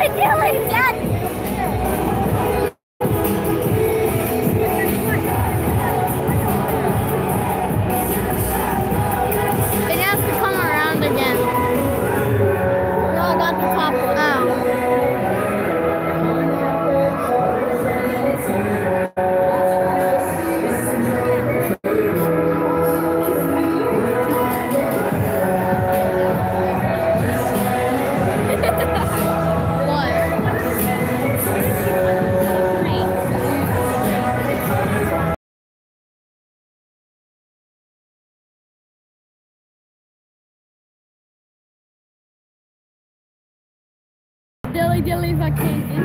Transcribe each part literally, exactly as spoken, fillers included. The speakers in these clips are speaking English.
Dilly, Dilly, Dad. It has to come around again. No, I got the top one. Oh. Dilly Dilly vacation.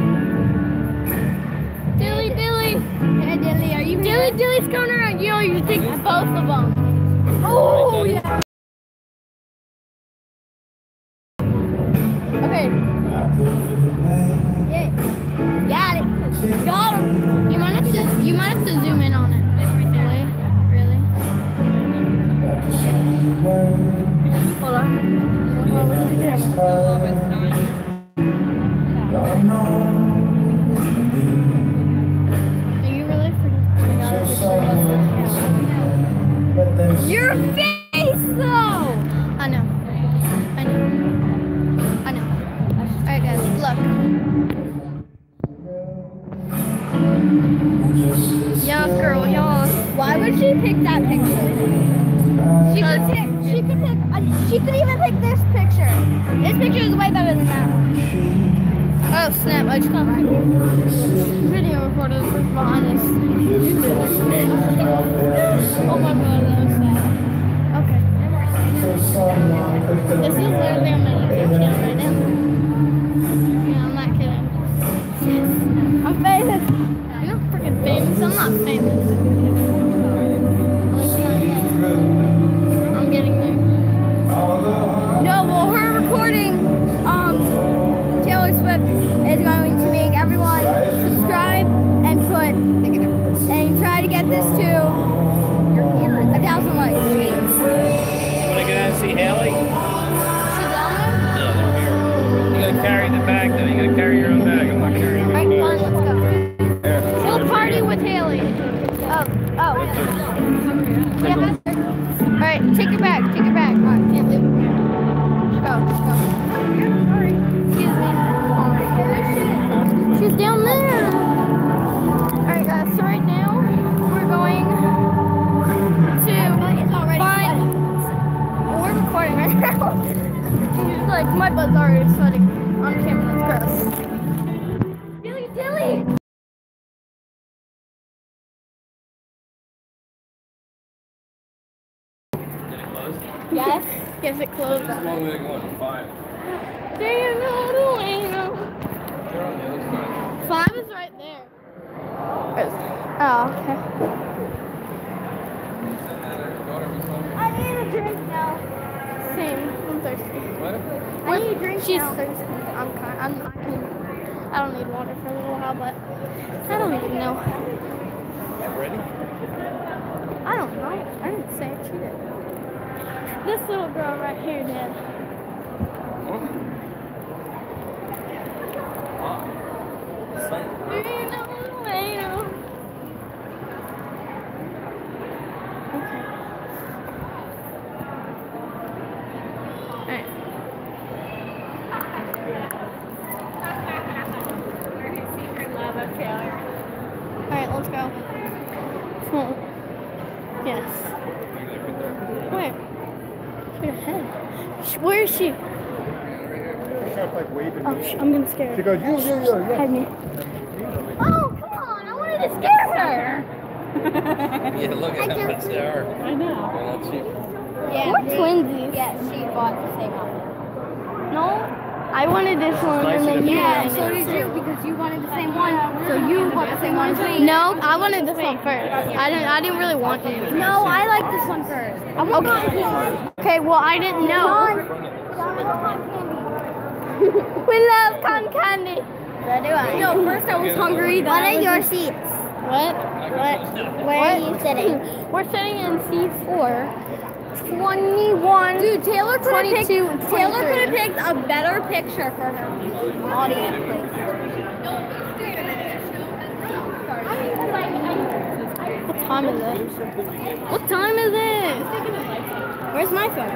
Dilly Dilly. Hey, Dilly, are you Dilly here? Dilly's coming around. You know, you take both of them. Oh, yeah. Okay. Yeah. Got it. Got him. You might have to. You might have to zoom in on it. Really? Really? Hold on. Hold on. Are you really forgot? Your face, though. I know. I know. I know. Alright, guys, look. Yes, girl, yes. Why would she pick that picture? She could pick. She could pick. Uh, she could even pick this picture. This picture is way better than that one. Oh snap! I just got my video recorder behind us. Oh my god, that was sad. Okay. This is literally on my YouTube channel right now. Yeah, I'm not kidding. I'm famous. I'm not freaking famous. I'm not famous. I'm getting there. No, well, her recording, um, Taylor Swift is going to make everyone subscribe and put, and try to get this to a thousand likes. Want to go down and see Haley? She's down there? No, they're here. You gotta carry the bag though. You gotta carry your own bag. I'm not carrying my Alright, own fine, let's go. We'll party with Haley. Oh, oh. Yeah. Alright, take your bag, take your bag. Alright, can't leave. Let's go, let's go. Excuse me. She's down there. Alright guys, so right now we're going to find we're recording right now. Like my butt's already sweating on camera, that's gross. Dilly, Dilly. Did it close? Yes. Yes, it closed. How long are they going? Five. Do you know the way now? They're on the other side. Five is right there. Oh, okay. I need a drink now. Same. I'm thirsty. What? I need a drink She's now. thirsty. I'm kind. I'm. I can. I don't need water for a little while, but I don't even know. Ready? I don't know. I didn't say it. She did. This little girl right here did. Do you know the way now? Okay. Alright. Alright, let's go. Hmm. Yes. Where? Straight ahead. Sh- Where is she? Oh, sh- I'm gonna scare her. She goes, you, you, you, you. Hide me. Oh, come on! I wanted to scare her! Yeah, look at how much they are. I know. Well, that's cheap. Yeah, We're they- twinsies. Yeah, she bought the same one. No, I wanted this one and then you Yeah, wanted so it. did you because you wanted the same one. So you bought the same one as me. No, I wanted this one first. I didn't. I didn't really want it. No, I like this one first. I want Okay. Okay. Well, I didn't know. We love cotton candy. So do I. No, first I was hungry. Then What I are was your just- seats? What? What? Where What? are you sitting? We're sitting in C four. twenty-one. Dude, Taylor could have picked. twenty-two, Taylor could have twenty-three. picked a better picture for her audience. What time is it? What time is it? Where's my phone?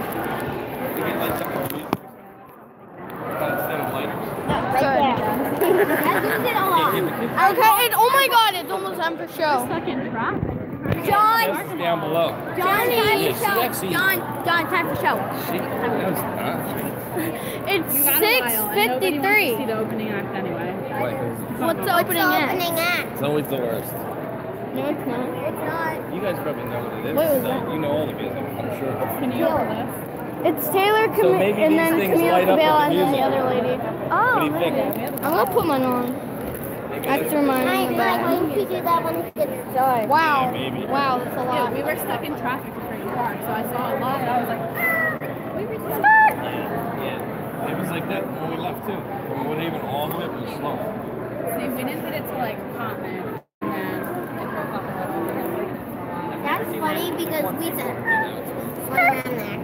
Right there. That means it on. Okay, and oh my god, it's almost time for show. John. Down below. John, time Yeah, for she show. actually- John, John, time for show. Shit. No, it's not. It's six fifty-three. See the opening act anyway. What's the opening act? act? It's always the worst. No, it's not. It's not. You guys probably know what it is. What was so that? You know all the music, I'm sure. Can you open this? It's Taylor, So Cam- maybe and these then things Camille light up with Cabell, the and then the music. other lady. What do Oh, you think? I'm gonna put mine on. After mine. Why wouldn't you do that when it's done? Wow. Yeah, maybe. Wow, that's a Yeah, lot. we were stuck in traffic for Frank Park, so I saw a lot and I was like, ah, we were stuck. Yeah. It was like that when we left too. When we went even all the way up, it was slow. See, we didn't get it to like Continent, and then it broke up a little bit. For a while. That's funny because we said went around there.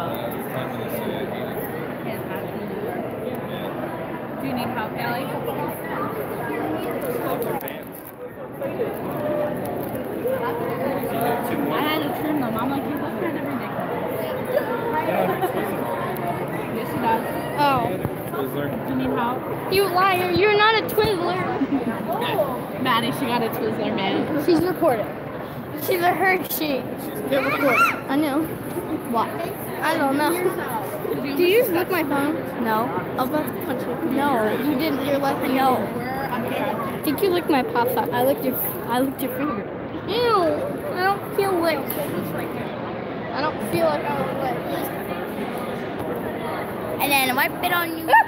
Can't imagine New York. Do you need help, Ellie? I had to trim them. I'm like, you look kind of ridiculous. Yes, she does. Oh. Do you need help? You liar, you're not a Twizzler. Maddie, she got a Twizzler, man. She's recording. She's a Hershey. They're recording. I know. What? I don't know. Do you just lick my phone? No. I was about to punch you. No. You didn't. You're like, No. I think you licked my pop socket. I licked your. I licked your finger. Ew. I don't feel licked. I don't feel like I was licked. And then I wipe it on you.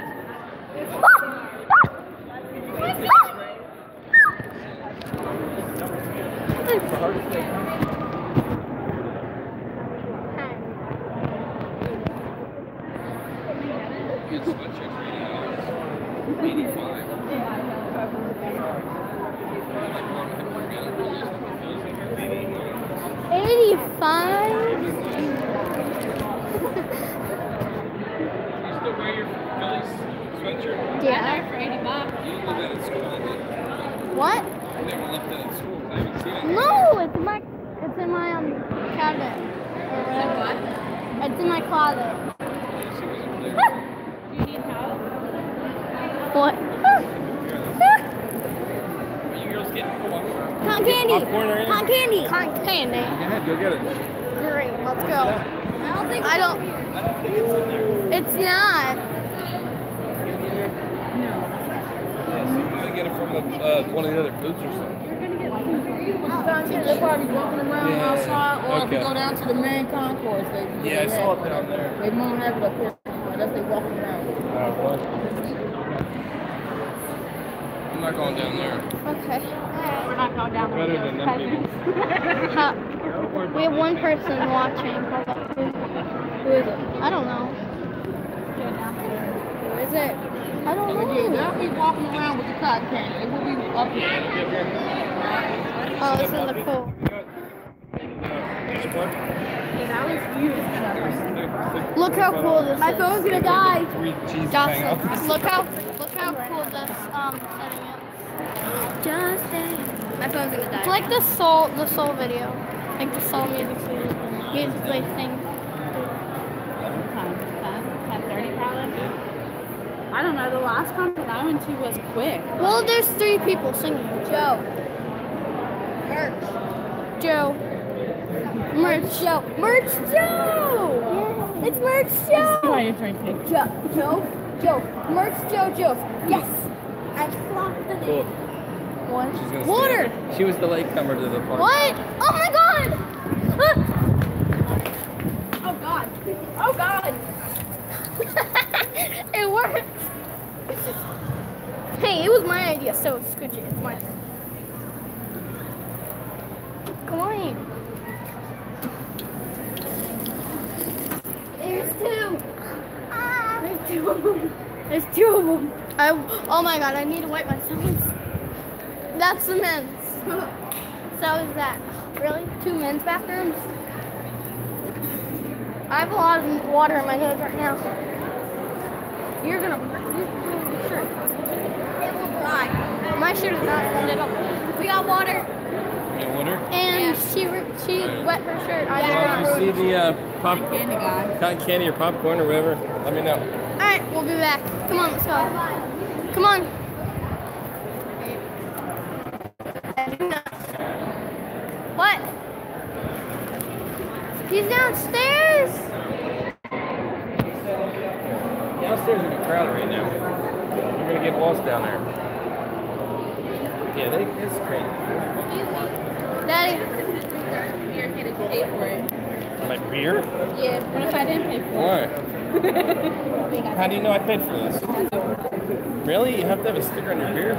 eighty-five? Yeah. For eighty bucks. What? No, it's in my, it's in my um cabinet. Or whatever. It's in my closet. Do you need help? What? Cotton candy. Cotton candy. Cotton candy. Go ahead, go get it. Great, let's go. I don't think. I don't. It's not. I'm gonna get it from the, uh, one of the other booths or something. They're probably walking around Yeah, outside, or if you okay. go down to the main concourse, they Yeah, I they saw have it down there. They won't have it up here. Unless they walking around. Uh, what? I'm not going down there. Okay. We're not going down Better than them people. Huh. We have one person watching. Who is it? I don't know. Who is it? I don't And again, know. they'll be walking around with the cotton candy. They will be up here. Oh, it's in the pool. Look how cool this My is. phone's gonna die. Three cheese Justin, hang-outs. look how look how cool this um setting is. Justin. My phone's gonna die. It's like the soul the soul video. Like the soul music video. Music like thing. ten thirty probably. I don't know. The last concert I went to was quick. Well, there's three people singing. Joe. Merch. Joe. Merch Joe. Merch Joe. It's Merch Joe. Why are you drinking? Joe. Joe. Joe. Merch Joe. Joe. Yes. I clocked the Cool. name. What? She's gonna Water. stand. She was the latecomer to the party. What? Oh my god! Oh God. Oh God. It worked. Hey, it was my idea, so screw it. It's my turn. Come on. There's two. Ah. There's two of them. There's two of them. I, oh my god, I need to wipe my stomach. That's the men's. So is that. Really? Two men's bathrooms? I have a lot of water in my nose right now. You're gonna. Your shirt. It will dry. My shirt is not ended up. We got water. You know, water? And she she wet her shirt. I did Well, not. if you see the uh, pop, Candy guy. cotton candy or popcorn or whatever, let me know. All right, we'll be back. Come on, let's go. Come on. What? He's downstairs. Downstairs in the crowd right now. You're gonna get lost down there. Yeah, they, it's crazy. Daddy. You're here to pay for it. My beer? Yeah, what if I didn't pay for Why? it? How do you know I paid for this? Really? You have to have a sticker on your beer?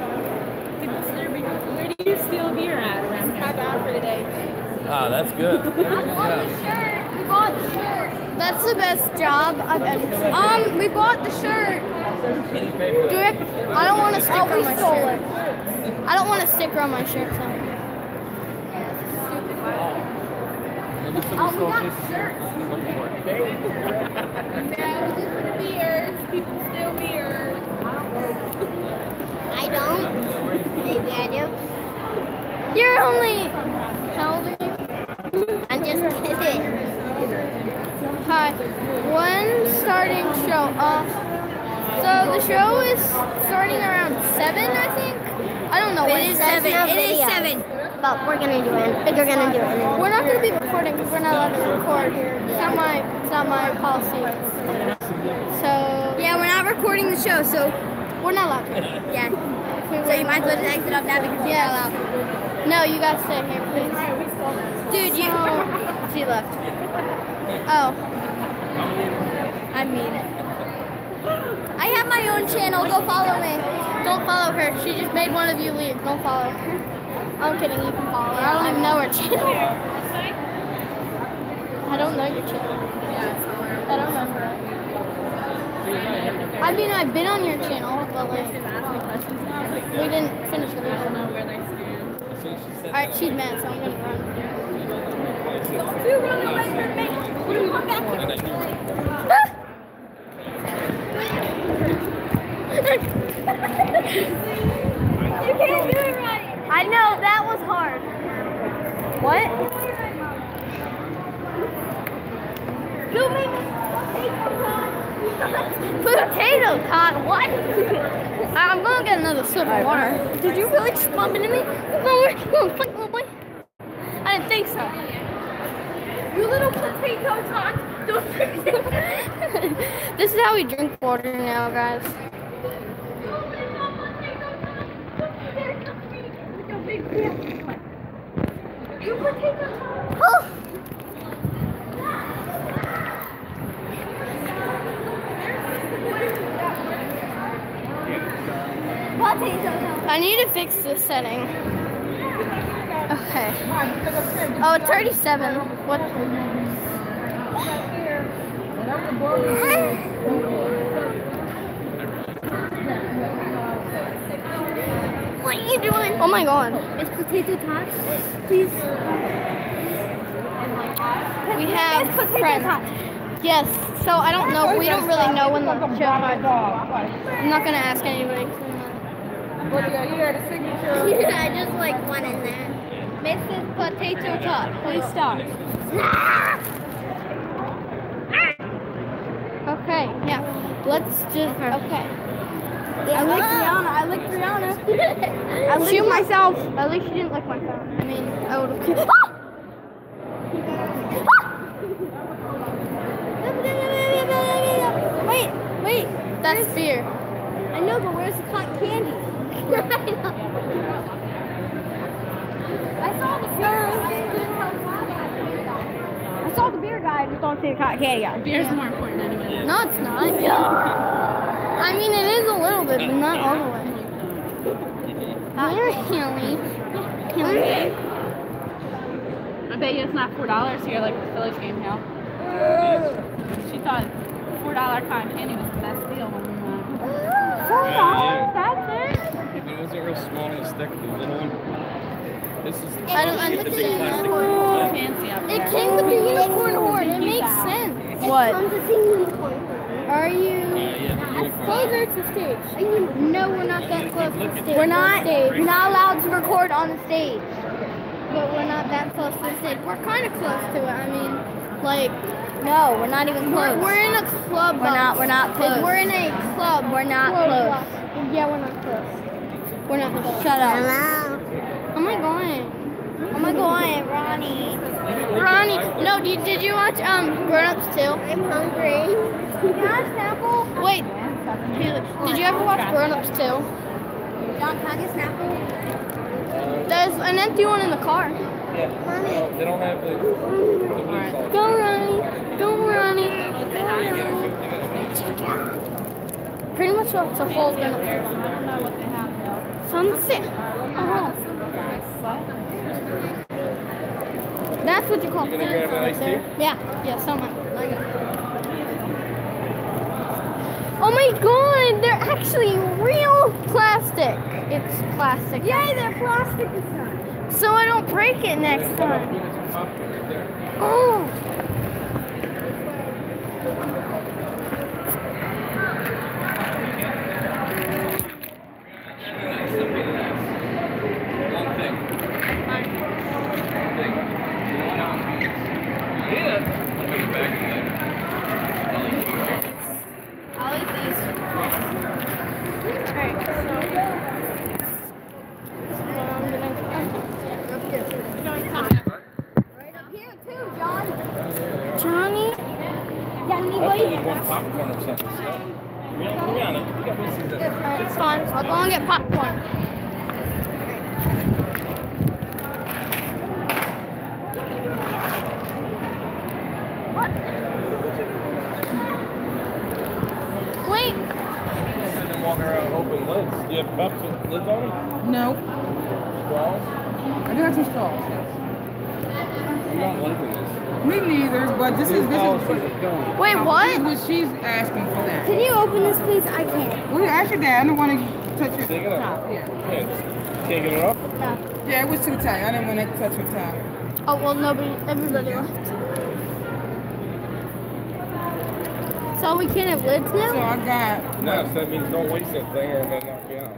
Where do you steal beer at around here? I got for today. Ah, that's good. We bought the shirt. We bought the shirt. That's the best job I've ever seen. Um, we bought the shirt. Can you pay for Do that? it. I don't want a sticker Oh, on we my stole shirt. it. I don't want a sticker on my shirt. So. Maybe Oh, someone we stole got this. shirts. Look for it. Yeah, we just for the beers. People steal beer. I don't. Maybe I do. You're only. How old are you? I'm just kidding. Hi. When starting show? Uh, so the show is starting around seven, I think. I don't know when. It is seven. It is seven. But we're gonna do it. We're gonna do it. We're not gonna be recording because we're not allowed to record. It's not my. It's not my policy. So Yeah, we're not recording the show, so we're not allowed to. yeah. So you might as well just exit up now because you're not allowed. No, you guys stay here, please. Dude, you. She left. Oh. I mean it. I have my own channel. Go follow me. Don't follow her. She just made one of you leave. Don't follow her. I'm kidding. You can follow her. I don't even know her channel. I don't know your channel. I don't remember it. I mean, I've been on your channel, but like, we didn't finish the video. Where they stand. Alright, she's mad, so I'm gonna run. You run away from me. Come back here. You can't do it right. I know, that was hard. What? You make Potato tot, what? I'm gonna get another sip of water. Did you really just bump into me? Come on, come on, quick, little boy. I didn't think so. You little potato tot. This is how we drink water now, guys. You potato tot. Oh. Potato tot. I need to fix this setting. Okay. Oh, it's thirty-seven. What? What are you doing? Oh my god. It's potato tots. Please. We have It's potato friends. tots. Yes. So I don't know. We don't really know when the show starts. I'm not gonna ask anybody. What do you got here? The signature. Yeah, I just like one in there. Missus Potato Tot, please stop. Okay. Yeah. Let's just. Okay. I like Rihanna. I like Rihanna. I like Shoot myself. At least you didn't like my phone. I mean, I would have. Wait, wait. That's beer. I know, but where's the cotton candy? I saw the beer. I saw the beer guy. I just don't see the cotton candy guy. Beer's more important anyway. No, it's not. I mean, it is a little bit, but not all the way. Really? Really? I bet you it's not four dollars here like the Phillies game now. She thought four dollar cotton candy was the best deal when we went. Four dollars? Yeah. That's it? If it wasn't real small on the stick, the little one. This is. I don't you get the big understand. plastic one. fancy up It there. came with the unicorn horn. It makes sense. What? Are you? Yeah, Closer to stage. No, we're not that close to stage. We're not. Stage. You're not allowed to record on the stage. But we're not that close to the stage. We're kind of close to it. I mean, like, No, we're not even we're, close. we're in a club. We're not. We're not close. We're in a club. We're not Club close. block. Yeah, we're not close. We're not close. Shut up. Oh my god. Oh my God, Ronnie. Ronnie, no, did, did you watch um Grown Ups too? I'm hungry. Can I have Snapple? Wait, did you ever watch Grown Ups too? John, can I get Snapple? There's an empty one in the car. Yeah. Well, they don't have the. the blue salt. Go Ronnie, go Ronnie. Pretty much what's a whole Grown Ups. I don't know what they have though. Sunset. Oh, that's what you call You gonna grab an iced tea? Yeah, yeah, someone. Oh my god, they're actually real plastic. It's plastic. Yay, they're plastic this time. So I don't break it next time. Oh. I'll eat these. Alright, so I'm gonna Right up here too, John. Johnny. Johnny, You want popcorn or something? So. We don't, we got it. We got this. Alright, it's fine. I'll go and get popcorn. What? Wait. And walking around open lids. Do you have cups with lids on them? No, Straws? I do have some straws. You don't like this. Me neither, but this is this is Wait, this is what? what she's asking for that. Can you open this, please? I can't. Well, ask your dad. I don't want to touch your Take it up. top. Yeah. Yeah, just taking it off. No. Yeah, it was too tight. I didn't want to touch your top. Oh, well, nobody, everybody left. So we can't have lids So now? I got. No, so that means don't waste that thing or it'll knock you out.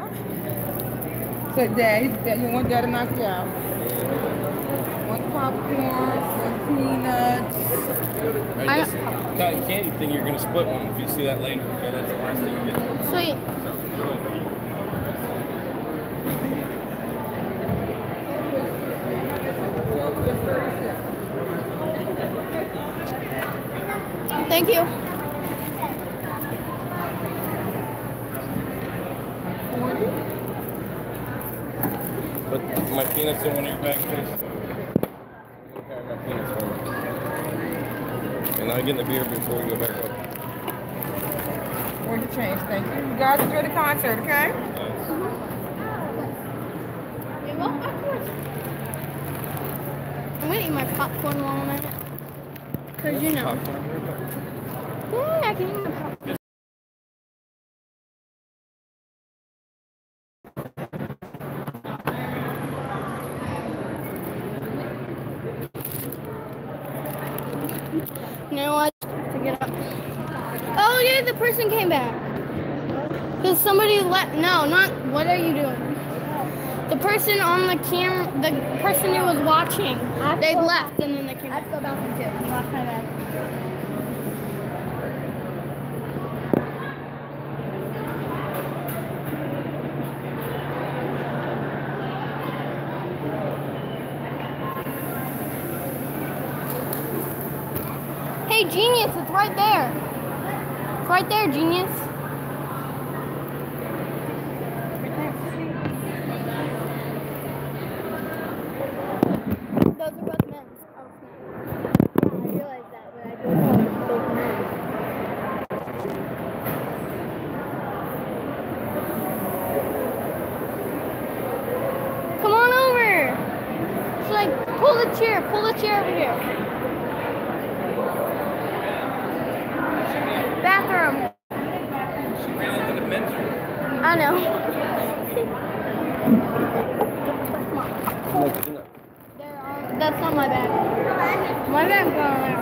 So dad, he- dad, you want dad to knock you out? One popcorn, some peanuts. Right, I- this cotton candy thing, you're gonna split one if you see that later. Okay, that's the last thing you get. Sweet. Thank you. Put my peanuts in one of your bags, please. Okay, my peanuts for me. And I'll get in the beer before we go back up. Where's the change? Thank you. You guys enjoy the concert, okay? I'm gonna eat my popcorn while I'm at it. Cause you know. Popcorn. Yeah, I can eat my popcorn. You know what? To get up. Oh yeah, the person came back. Cause somebody let no, not what are you doing? The person on the camera, the person who was watching, they left and then they came I back. have to go bouncing too. You lost my bag. Hey, Genius, it's right there. It's right there, Genius. Those are both men's. Oh, yeah, I realized that, but I didn't know it was both men's. Come on over. It's like, pull the chair, pull the chair over here. Bathroom. She ran into the men's room. I know. Like peanuts. They're on, the that's not my bag. My bag's gone there.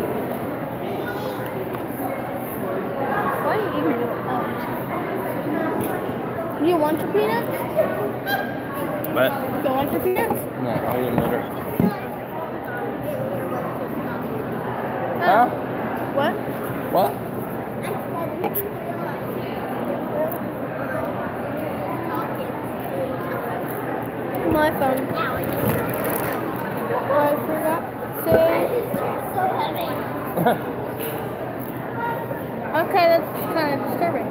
Why are you even doing that? Do you want your peanuts? But Do you want your peanuts? no, I'll eat them later. Oh. Huh? What? What? My phone. I forgot. Say. Okay, that's kind of disturbing.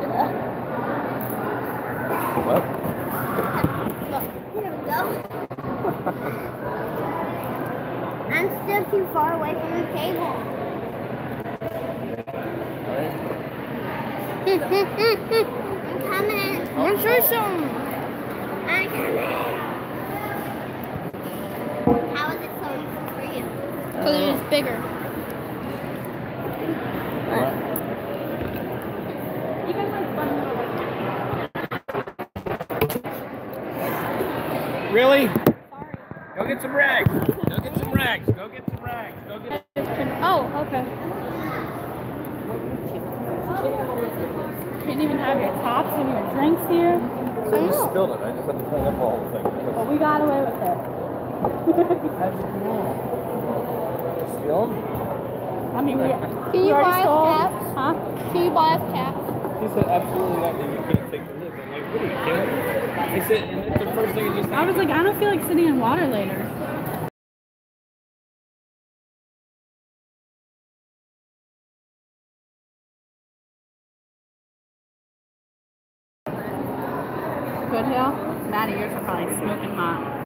What? Here we go. I'm still too far away from the table. I'm coming. I'm sure some. I'm coming. How is it so easy for you? Because it is bigger. What? You guys like fun little like Really? Go get some rags. Go get some rags. Go get some rags. Go get. Oh, okay. Can't even have your tops and your drinks here. I just spilled it. I just had to clean up the whole thing. But we got away with it. Spill them? I mean, we, Can we you already buy us stole. caps? Huh? Can you buy us caps? He said absolutely not. That you can't take the lid. I'm like, what are you kidding? He said, and that's the first thing he just. I was like, I don't feel like sitting in water later. Good Hill? Maddie, yours are probably smoking hot.